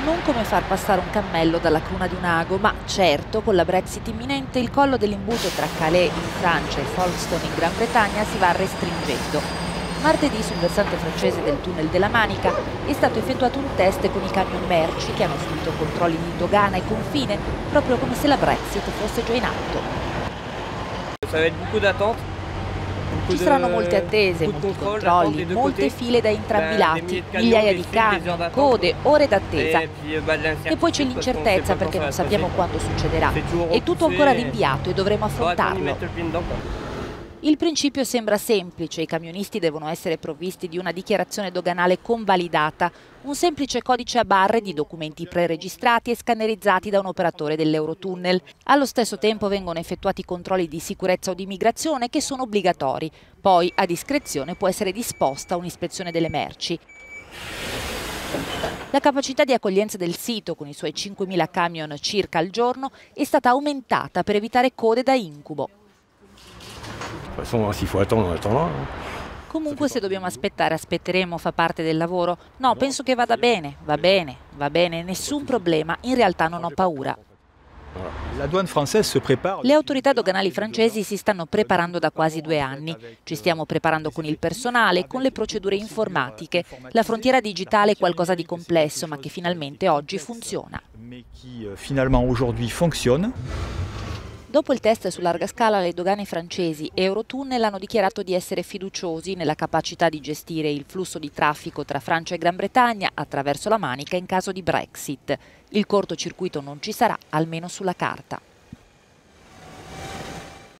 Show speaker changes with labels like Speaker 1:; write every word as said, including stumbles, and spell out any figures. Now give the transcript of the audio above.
Speaker 1: Non come far passare un cammello dalla cruna di un ago, ma certo con la Brexit imminente il collo dell'imbuto tra Calais in Francia e Folkestone in Gran Bretagna si va restringendo. Martedì sul versante francese del tunnel della Manica è stato effettuato un test con i camion merci che hanno subito controlli di dogana e confine, proprio come se la Brexit fosse già in atto. Ci saranno molte attese, molti controlli, molte file da entrambi i lati, migliaia di camion, code, ore d'attesa. E poi c'è l'incertezza perché non sappiamo quando succederà. È tutto ancora rinviato e dovremo affrontarlo. Il principio sembra semplice, i camionisti devono essere provvisti di una dichiarazione doganale convalidata, un semplice codice a barre di documenti preregistrati e scannerizzati da un operatore dell'Eurotunnel. Allo stesso tempo vengono effettuati controlli di sicurezza o di immigrazione che sono obbligatori. Poi, a discrezione, può essere disposta un'ispezione delle merci. La capacità di accoglienza del sito, con i suoi cinquemila camion circa al giorno, è stata aumentata per evitare code da incubo. Comunque se dobbiamo aspettare, aspetteremo, fa parte del lavoro. No, penso che vada bene, va bene, va bene, nessun problema, in realtà non ho paura. Le autorità doganali francesi si stanno preparando da quasi due anni. Ci stiamo preparando con il personale, con le procedure informatiche. La frontiera digitale è qualcosa di complesso, ma che finalmente oggi funziona. Dopo il test su larga scala, le dogane francesi e Eurotunnel hanno dichiarato di essere fiduciosi nella capacità di gestire il flusso di traffico tra Francia e Gran Bretagna attraverso la Manica in caso di Brexit. Il cortocircuito non ci sarà, almeno sulla carta.